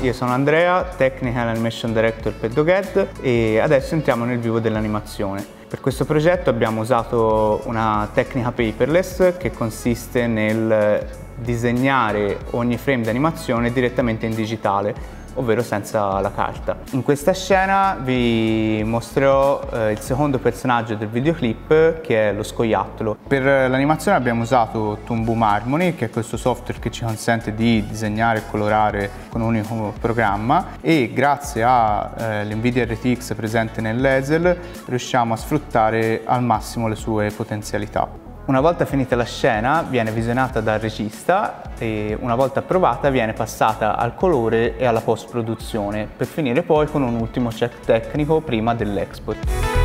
io sono Andrea, Technical Animation Director per Dogged e adesso entriamo nel vivo dell'animazione. Per questo progetto abbiamo usato una tecnica paperless che consiste nel disegnare ogni frame di animazione direttamente in digitale, ovvero senza la carta. In questa scena vi mostrerò il secondo personaggio del videoclip, che è lo scoiattolo. Per l'animazione abbiamo usato Toon Boom Harmony, che è questo software che ci consente di disegnare e colorare con un unico programma, e grazie all'NVIDIA RTX presente nell'Ezel riusciamo a sfruttare al massimo le sue potenzialità. Una volta finita la scena viene visionata dal regista e una volta approvata viene passata al colore e alla post-produzione, per finire poi con un ultimo check tecnico prima dell'export.